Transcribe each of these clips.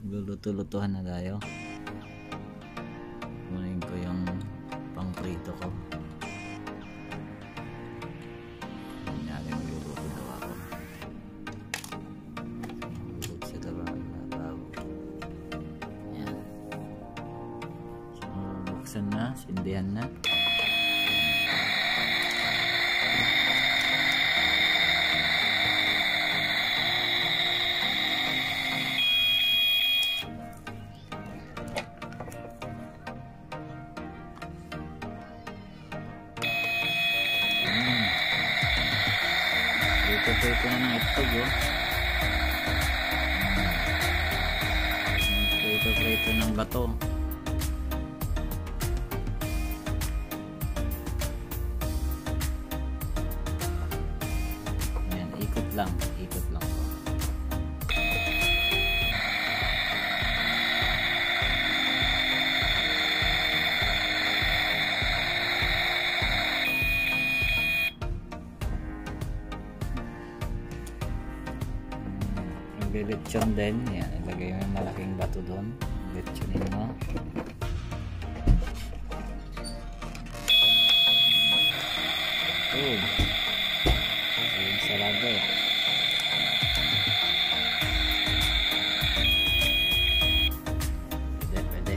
Luluto-lutuhan na tayo. Kunin ko yung pang-prito ko. Kunyari magluluto daw ako. Luluto sa labaw. Yan. So, buksan na, sindihan na. Prito na ng itlog, oh. Prito ng bato. Ayan, ikot lang po. Lechon din, yan, ilagay mo yung malaking bato doon, lechonin mo. Yung sarado. Pwede.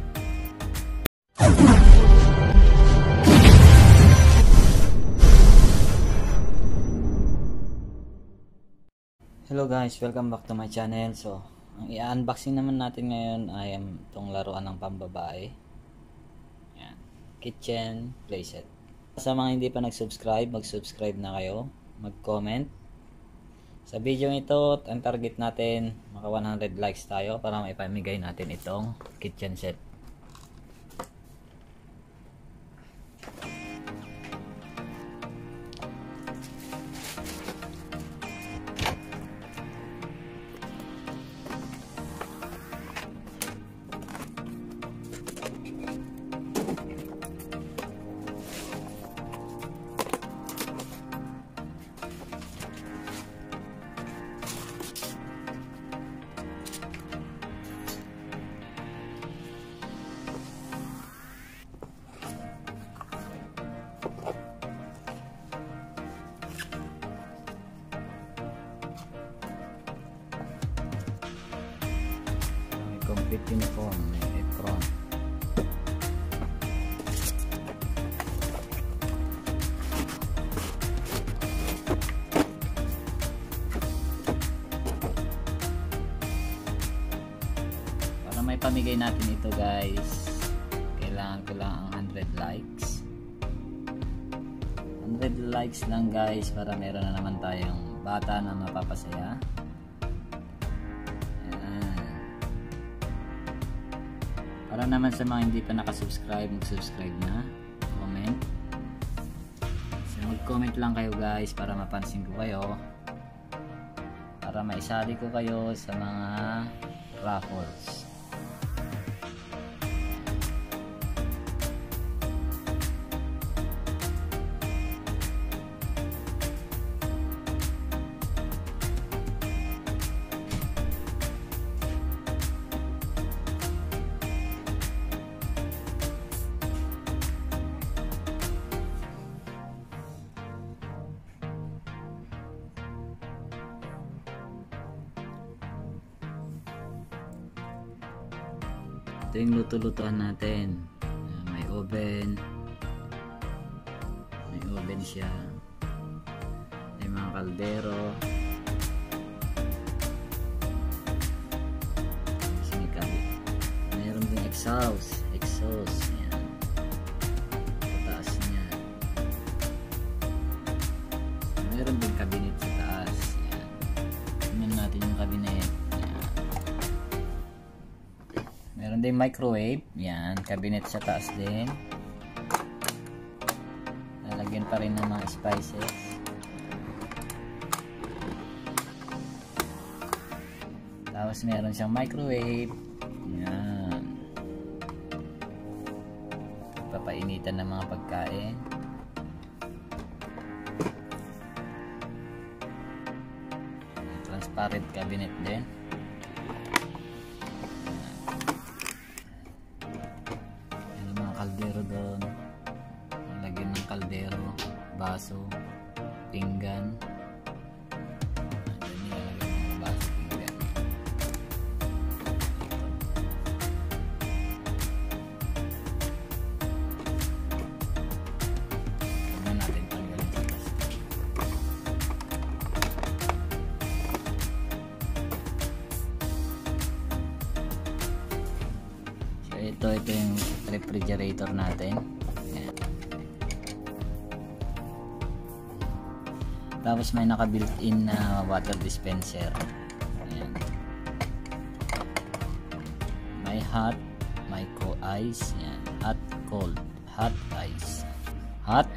Hello guys, welcome back to my channel. So, ang i-unboxing naman natin ngayon ay itong laruan ng pambabae. Yan, kitchen playset. Sa mga hindi pa nag-subscribe, mag-subscribe na kayo, mag-comment. Sa video ito, ang target natin, maka 100 likes tayo para maipamigay natin itong kitchen set. Complete uniform, may apron. Para may pamigay natin ito guys, kailangan ko lang ang 100 likes. 100 likes lang guys para meron na naman tayong bata na mapapasaya. Para naman sa mga hindi pa nakasubscribe, mag-subscribe na, comment. So, mag-comment lang kayo guys para mapansin ko kayo, para maisali ko kayo sa mga raffles. Ito yung luto-lutuan natin. May oven siya, may mga kaldero, mayroon din exhaust yan, pataas niya, mayroon din cabinet sa taas yan. Tingnan natin yung cabinet. Meron din microwave, yan, cabinet sa taas din. Lalagyan pa rin ng mga spices. Tapos meron siyang microwave. Yan. Papainitan ng mga pagkain. Transparent cabinet din. baso, pinggan. Diyan nilalagay yung mga baso, pinggan. Tignan natin tanggalin sa plastic. So ito yung refrigerator natin. Ayan. Tapos may naka built-in na water dispenser. Ayan. May hot, may cold ice. Ayan. Hot, cold, hot ice. Hot.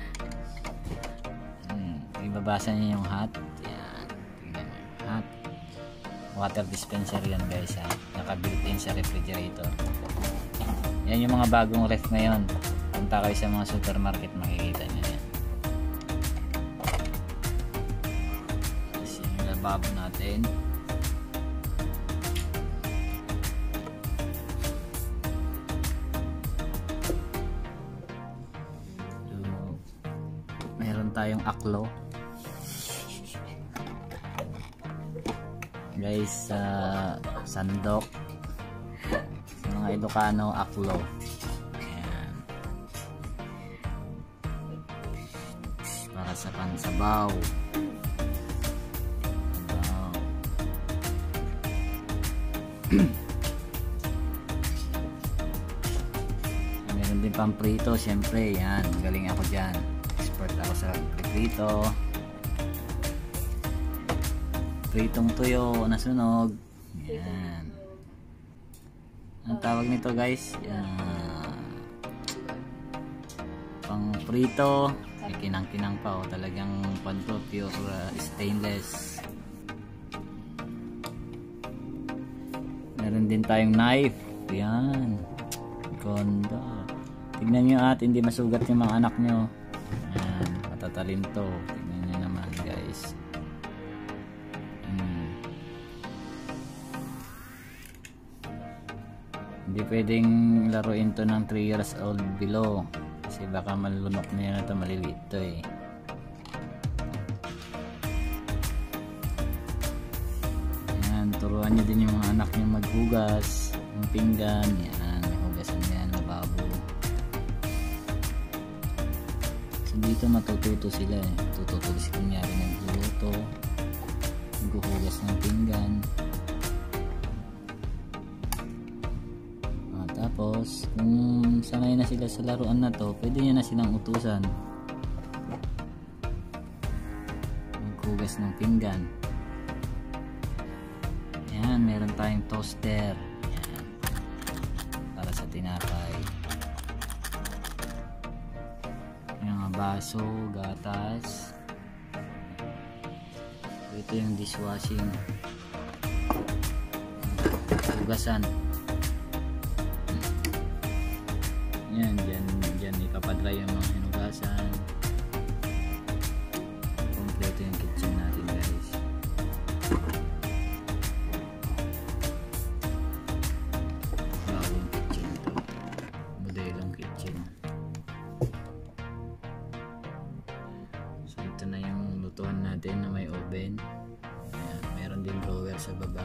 Ibabasa niyo yung hot. Ayan. Tingnan niyo. Hot. Water dispenser yan guys ha. Naka built-in sa refrigerator. Yan yung mga bagong ref ngayon. Punta kayo sa mga supermarket, makikita nyo yan. Tapos yung lababo natin. So, meron tayong aklo. Guys, sandok. Mga Ilocano, aklo. Ayan. Para sa pansabaw. Sabaw. Meron din pang prito, syempre. Yan, galing ako dyan. Expert ako sa prito. Pritong tuyo na sunog. Yan. Ang tawag nito guys, pang prito, may kinang-kinang pa, talagang panto, pure stainless. Meron din tayong knife. Yan, ganda. Tignan nyo at hindi masugat yung mga anak nyo. Yan, matatalim to. Tignan nyo naman guys. Hindi pwedeng laruin to ng 3 years old below kasi baka malunok na yan ito, maliliit to eh. Yan, turuan nyo din yung mga anak nyo maghugas ng pinggan. Yan, may hugasan yan, mababo. So dito matututo sila eh. Tututo si kunyari nagluluto, maghuhugas ng pinggan. Tapos, kung sanay na sila sa laruan na to, pwede nyo na silang utusan maghugas ng pinggan. Ayan, meron tayong toaster. Ayan, para sa tinapay. Yung mga baso, gatas. Ito yung dishwashing, hugasan. Yan, dyan ipapadry yung mga hinugasan. Kompleto yung kitchen natin guys. Bagong kitchen ito, modelong kitchen. So ito na yung lutuan natin na may oven. Ayan, meron din blower sa baba.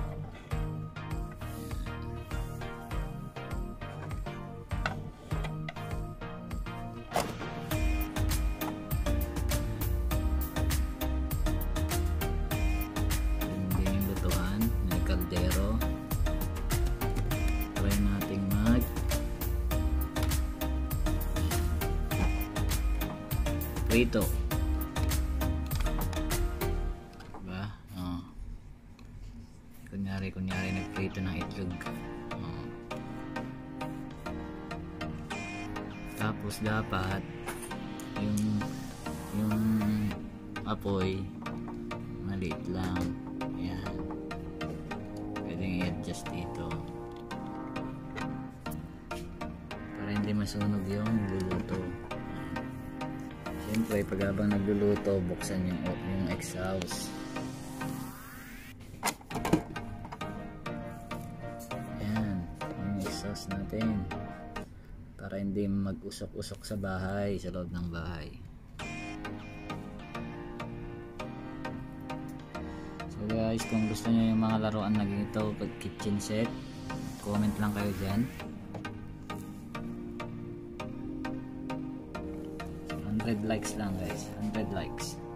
Try nating mag prito, diba? Kunyari nagprito ng itlog. Tapos dapat yung apoy maliit lang. Yan, pwedeng i-adjust dito para hindi masunog yung nagluluto. Siyempre pag habang nagluluto, buksan yung exhaust. Yan, yung exhaust natin para hindi mag-usok-usok sa bahay, sa loob ng bahay. guys, kung gusto nyo yung mga laruan na ganito, kitchen set, comment lang kayo dyan. 100 likes lang guys, 100 likes.